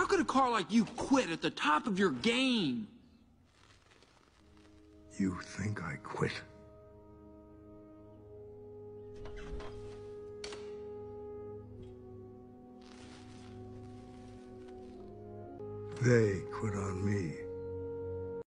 could a car like you quit at the top of your game? You think I quit? They quit on me.